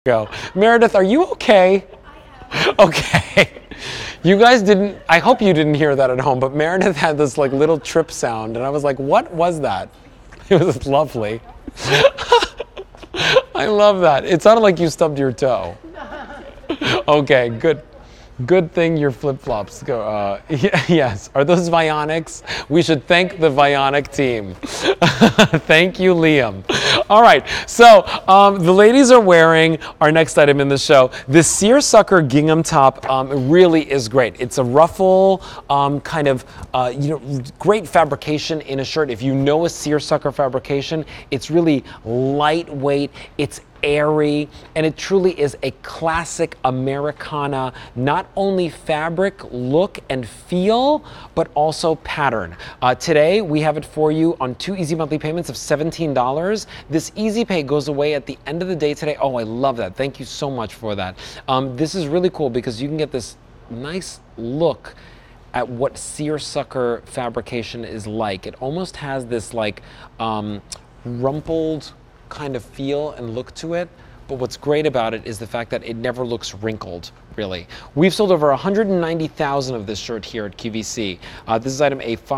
Go. Meredith, are you okay? Okay. You guys didn't, I hope you didn't hear that at home, but Meredith had this like little trip sound and I was like, what was that? It was lovely. I love that. It sounded like you stubbed your toe. Okay, good. Good thing your flip-flops go, yes. Are those Vionics? We should thank the Vionic team. Thank you, Liam. All right, so the ladies are wearing our next item in the show. This seersucker gingham top really is great. It's a ruffle kind of, great fabrication in a shirt. If you know a seersucker fabrication, it's really lightweight. It's airy, and it truly is a classic Americana, not only fabric, look, and feel, but also pattern. Today, we have it for you on 2 easy monthly payments of $17. This easy pay goes away at the end of the day today. Oh, I love that. Thank you so much for that. This is really cool because you can get this nice look at what seersucker fabrication is like. It almost has this like rumpled kind of feel and look to it, but what's great about it is the fact that it never looks wrinkled, really. We've sold over 190,000 of this shirt here at QVC. This is item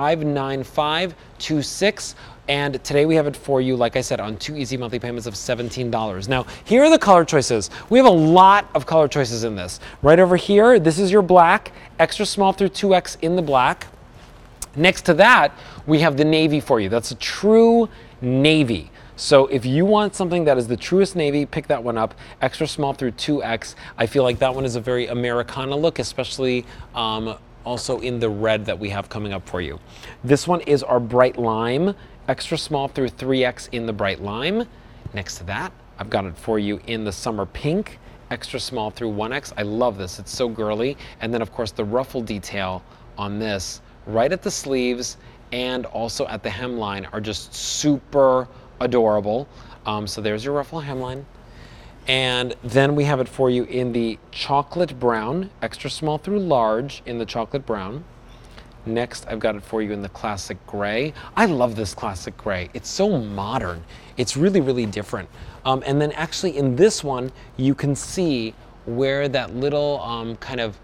A59526, and today we have it for you, like I said, on 2 easy monthly payments of $17. Now, here are the color choices. We have a lot of color choices in this. Right over here, this is your black, extra small through 2X in the black. Next to that, we have the navy for you. That's a true navy. So if you want something that is the truest navy, pick that one up. Extra small through 2X. I feel like that one is a very Americana look, especially also in the red that we have coming up for you. This one is our bright lime. Extra small through 3X in the bright lime. Next to that, I've got it for you in the summer pink. Extra small through 1X. I love this. It's so girly. And then, of course, the ruffle detail on this right at the sleeves and also at the hemline are just super adorable. So there's your ruffle hemline. And then we have it for you in the chocolate brown, extra small through large in the chocolate brown. Next, I've got it for you in the classic gray. I love this classic gray. It's so modern. It's really, really different. And then actually in this one, you can see where that little kind of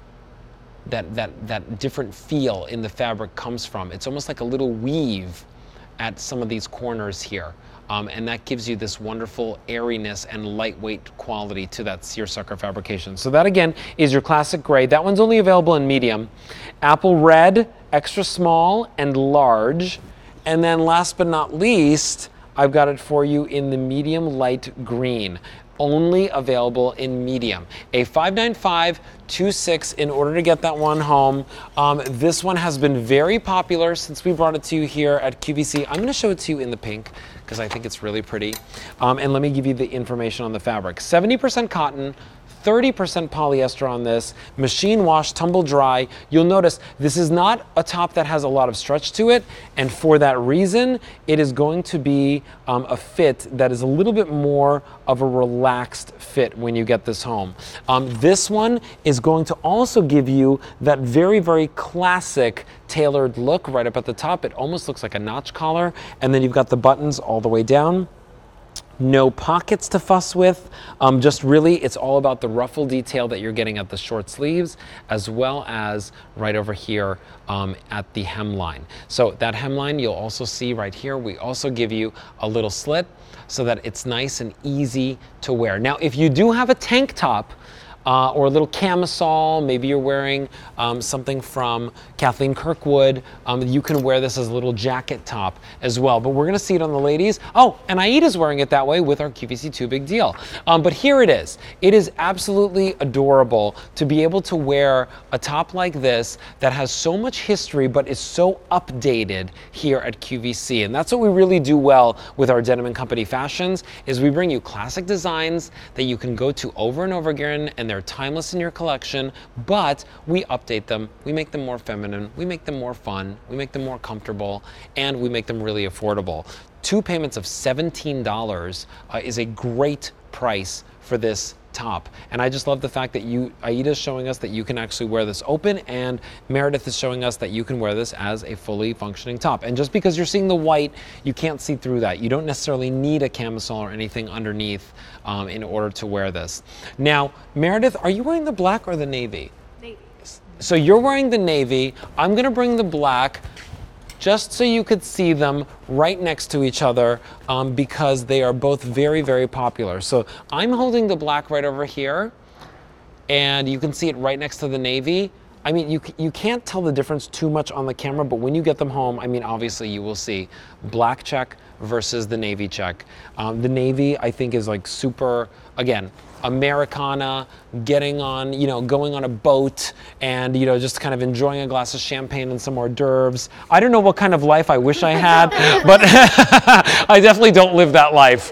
that different feel in the fabric comes from. It's almost like a little weave at some of these corners here. And that gives you this wonderful airiness and lightweight quality to that seersucker fabrication. So that again is your classic gray. That one's only available in medium. Apple red, extra small and large. And then last but not least, I've got it for you in the medium light green. Only available in medium. A59526 in order to get that one home. This one has been very popular since we brought it to you here at QVC. I'm going to show it to you in the pink because I think it's really pretty. And let me give you the information on the fabric. 70% cotton, 30% polyester on this, machine wash, tumble dry. You'll notice this is not a top that has a lot of stretch to it, and for that reason, it is going to be a fit that is a little bit more of a relaxed fit when you get this home. This one is going to also give you that very, very classic tailored look right up at the top. It almost looks like a notch collar, and then you've got the buttons all the way down. No pockets to fuss with, just really it's all about the ruffle detail that you're getting at the short sleeves as well as right over here at the hemline. So that hemline you'll also see right here, we also give you a little slit so that it's nice and easy to wear. Now if you do have a tank top, or a little camisole, maybe you're wearing something from Kathleen Kirkwood, you can wear this as a little jacket top as well. But we're gonna see it on the ladies. Oh, and Aida's wearing it that way with our QVC 2 Big Deal. But here it is. It is absolutely adorable to be able to wear a top like this that has so much history but is so updated here at QVC. And that's what we really do well with our Denim & Company fashions, is we bring you classic designs that you can go to over and over again, and they're timeless in your collection, but we update them, we make them more feminine, we make them more fun, we make them more comfortable, and we make them really affordable. 2 payments of $17 is a great price for this top. And I just love the fact that Aida's showing us that you can actually wear this open, and Meredith is showing us that you can wear this as a fully functioning top. And just because you're seeing the white, you can't see through that. You don't necessarily need a camisole or anything underneath in order to wear this. Now, Meredith, are you wearing the black or the navy? Navy. So you're wearing the navy. I'm gonna bring the black just so you could see them right next to each other because they are both very, very popular. So I'm holding the black right over here, and you can see it right next to the navy. I mean, you can't tell the difference too much on the camera, but when you get them home, I mean, obviously you will see black check versus the navy check. The navy, I think, is like super, again, Americana, getting on, going on a boat and, just kind of enjoying a glass of champagne and some hors d'oeuvres. I don't know what kind of life I wish I had, but I definitely don't live that life.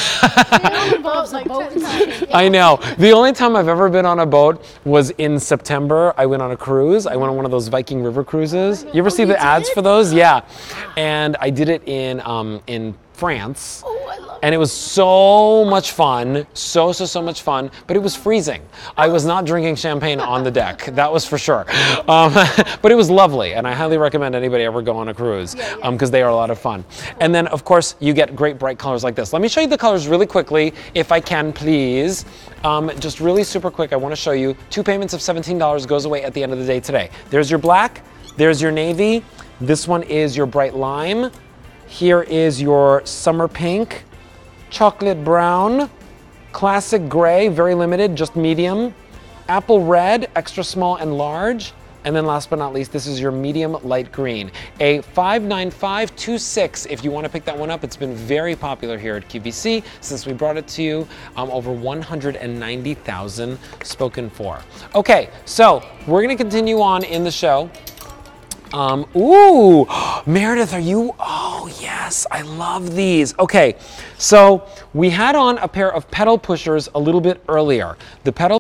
I know. The only time I've ever been on a boat was in September. I went on a cruise. I went on one of those Viking River cruises. You ever see the ads for those? Yeah. And I did it in France. And it was so much fun, so much fun, but it was freezing. I was not drinking champagne on the deck, that was for sure. But it was lovely, and I highly recommend anybody ever go on a cruise, because they are a lot of fun. And then, of course, you get great bright colors like this. Let me show you the colors really quickly, if I can, please. Just really super quick, I want to show you 2 payments of $17 goes away at the end of the day today. There's your black, there's your navy, this one is your bright lime, here is your summer pink, chocolate brown, classic gray, very limited, just medium, apple red, extra small and large, and then last but not least, this is your medium light green. A 59526 if you want to pick that one up. It's been very popular here at QVC since we brought it to you. Over 190,000 spoken for. Okay, so we're going to continue on in the show. Ooh, Meredith, oh yes, I love these. Okay, so we had on a pair of pedal pushers a little bit earlier. The pedal